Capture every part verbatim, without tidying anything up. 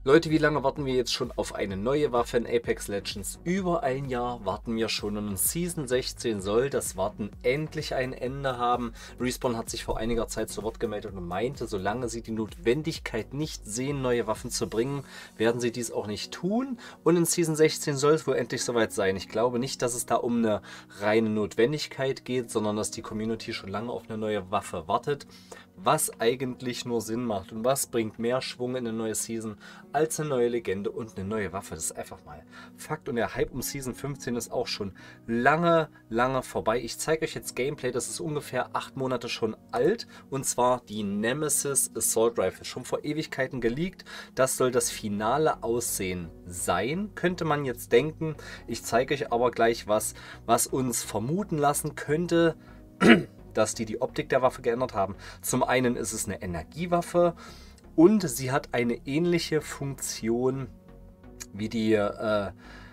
Leute, wie lange warten wir jetzt schon auf eine neue Waffe in Apex Legends? Über ein Jahr warten wir schon und in Season sechzehn soll das Warten endlich ein Ende haben. Respawn hat sich vor einiger Zeit zu Wort gemeldet und meinte, solange sie die Notwendigkeit nicht sehen, neue Waffen zu bringen, werden sie dies auch nicht tun. Und in Season sechzehn soll es wohl endlich soweit sein. Ich glaube nicht, dass es da um eine reine Notwendigkeit geht, sondern dass die Community schon lange auf eine neue Waffe wartet. Was eigentlich nur Sinn macht und was bringt mehr Schwung in eine neue Season als eine neue Legende und eine neue Waffe. Das ist einfach mal Fakt und der Hype um Season fünfzehn ist auch schon lange, lange vorbei. Ich zeige euch jetzt Gameplay, das ist ungefähr acht Monate schon alt und zwar die Nemesis Assault Rifle, schon vor Ewigkeiten geleakt. Das soll das finale Aussehen sein, könnte man jetzt denken. Ich zeige euch aber gleich was, was uns vermuten lassen könnte, dass die die Optik der Waffe geändert haben. Zum einen ist es eine Energiewaffe und sie hat eine ähnliche Funktion wie die äh,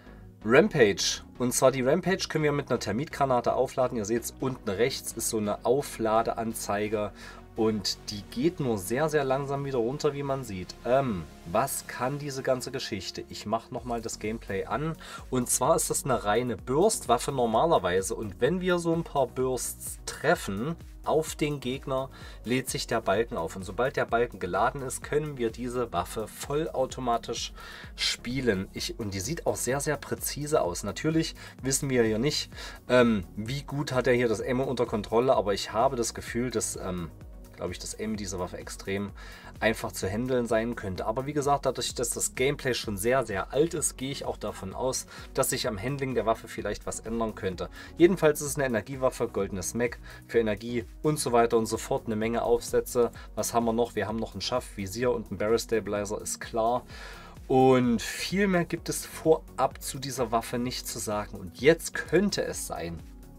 Rampage. Und zwar die Rampage können wir mit einer Termitgranate aufladen. Ihr seht es unten rechts ist so eine Aufladeanzeige und die geht nur sehr, sehr langsam wieder runter, wie man sieht. Ähm, was kann diese ganze Geschichte? Ich mache nochmal das Gameplay an. Und zwar ist das eine reine Burst-Waffe normalerweise. Und wenn wir so ein paar Bursts treffen auf den Gegner, lädt sich der Balken auf. Und sobald der Balken geladen ist, können wir diese Waffe vollautomatisch spielen. Ich, und die sieht auch sehr, sehr präzise aus. Natürlich wissen wir hier nicht, ähm, wie gut hat er hier das Aim unter Kontrolle. Aber ich habe das Gefühl, dass... Ähm, glaube ich, das Aim dieser Waffe extrem einfach zu handeln sein könnte. Aber wie gesagt, dadurch, dass das Gameplay schon sehr, sehr alt ist, gehe ich auch davon aus, dass sich am Handling der Waffe vielleicht was ändern könnte. Jedenfalls ist es eine Energiewaffe, goldenes Mac für Energie und so weiter und so fort. Eine Menge Aufsätze. Was haben wir noch? Wir haben noch ein Schaft, Visier und ein Barrel Stabilizer, ist klar. Und viel mehr gibt es vorab zu dieser Waffe nicht zu sagen. Und jetzt könnte es sein,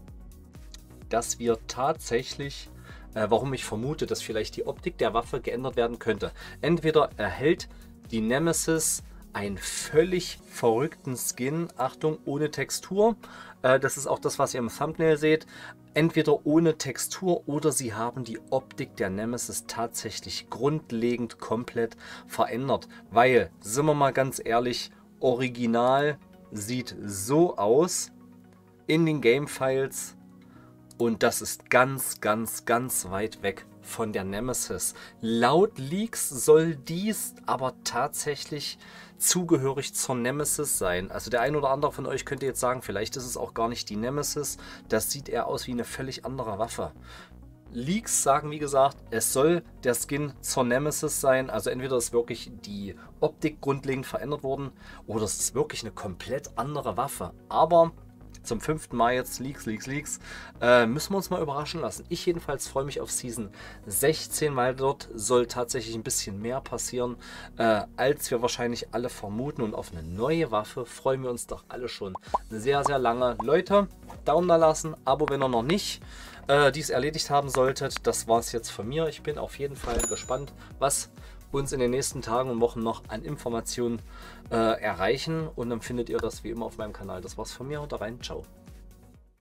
dass wir tatsächlich... warum ich vermute, dass vielleicht die Optik der Waffe geändert werden könnte. Entweder erhält die Nemesis einen völlig verrückten Skin, Achtung, ohne Textur. Das ist auch das, was ihr im Thumbnail seht. Entweder ohne Textur oder sie haben die Optik der Nemesis tatsächlich grundlegend komplett verändert. Weil, sind wir mal ganz ehrlich, Original sieht so aus in den Game-Files. Und das ist ganz, ganz, ganz weit weg von der Nemesis. Laut Leaks soll dies aber tatsächlich zugehörig zur Nemesis sein. Also der ein oder andere von euch könnte jetzt sagen, vielleicht ist es auch gar nicht die Nemesis. Das sieht eher aus wie eine völlig andere Waffe. Leaks sagen, wie gesagt, es soll der Skin zur Nemesis sein. Also entweder ist wirklich die Optik grundlegend verändert worden oder es ist wirklich eine komplett andere Waffe. Aber... zum fünften Mal jetzt Leaks, Leaks, Leaks. Äh, müssen wir uns mal überraschen lassen. Ich jedenfalls freue mich auf Season sechzehn, weil dort soll tatsächlich ein bisschen mehr passieren, äh, als wir wahrscheinlich alle vermuten. Und auf eine neue Waffe freuen wir uns doch alle schon sehr, sehr lange. Leute, Daumen da lassen, Abo, wenn ihr noch nicht äh, dies erledigt haben solltet. Das war es jetzt von mir. Ich bin auf jeden Fall gespannt, was uns in den nächsten Tagen und Wochen noch an Informationen äh, erreichen und dann findet ihr das wie immer auf meinem Kanal. Das war's von mir, haut rein, ciao.